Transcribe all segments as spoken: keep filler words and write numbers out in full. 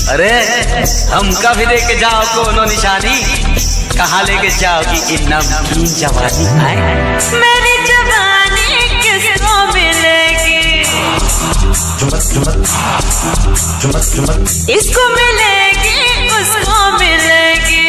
अरे हमका भी लेके जाओ कोनो निशानी, कहाँ लेके जाओगी इन नमकीन जवानी आए? मेरी जवानी किसको मिलेगी? इसको मिलेगी, उसको मिलेगी।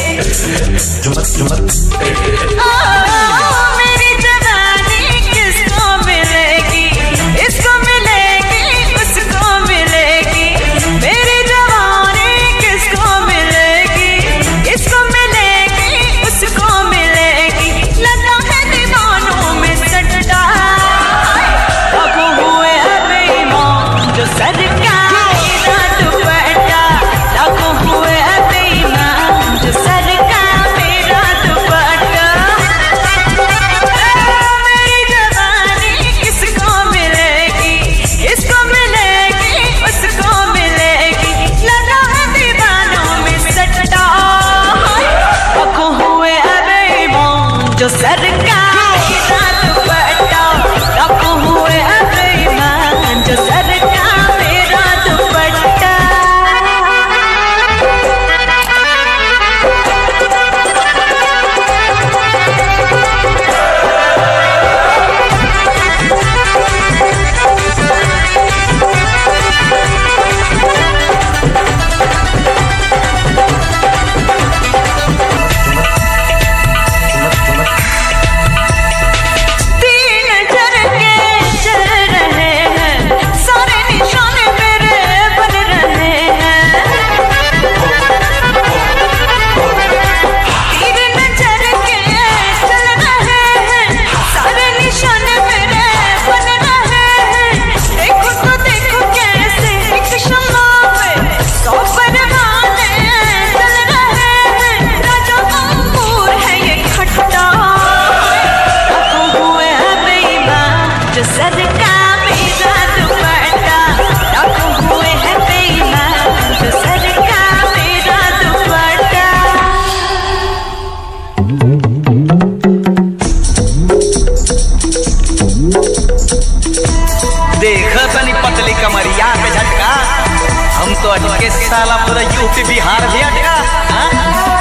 ओ, मेरी जवानी किसको मिलेगी? इसको मिलेगी, उसको मिलेगी। मेरी जवानी किसको मिलेगी? इसको मिलेगी, उसको मिलेगी। लगा है दीवानों में सट्टा, अब हुए हैं बेईमान जो सरकारी रात बैठा। लाखों हुए हैं बेईमान जो सरकारी रात बैठा। मेरी जवानी किसको मिलेगी? इसको मिलेगी, उसको मिलेगी। लगा है दीवानों में सट्टा, लाखों हुए हैं बेईमान जो सरकारी रात बैठा। लाखों हुए हैं बेईमान जो सरकारी रात बैठा। तीन झरके चल रहे हैं, सारे निशान मेरे बन रहे हैं। तीन झरके चल रहे हैं, सारे निशान मेरे बन रहे हैं। देखो तो देखो कैसे एक शम्मा पे सौ परवाने चल रहे हैं। राजा अंगूर है ये खट्टा, लाखों हुए हैं बेईमान जो सरकारी रात बैठा। लाखों हुए हैं बेईमान जो सरकारी रात बैठा। देखा तनी पतली कमरिया पे झटका, हम तो अटके साला पूरा यूपी बिहार भी अटका। हाँ?